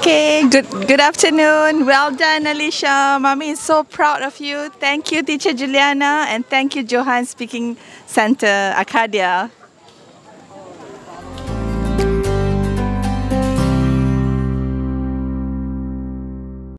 Okay, good afternoon. Well done, Alicia. Mommy is so proud of you. Thank you, Teacher Juliana, and thank you, Johan Speaking Center, Arkadia.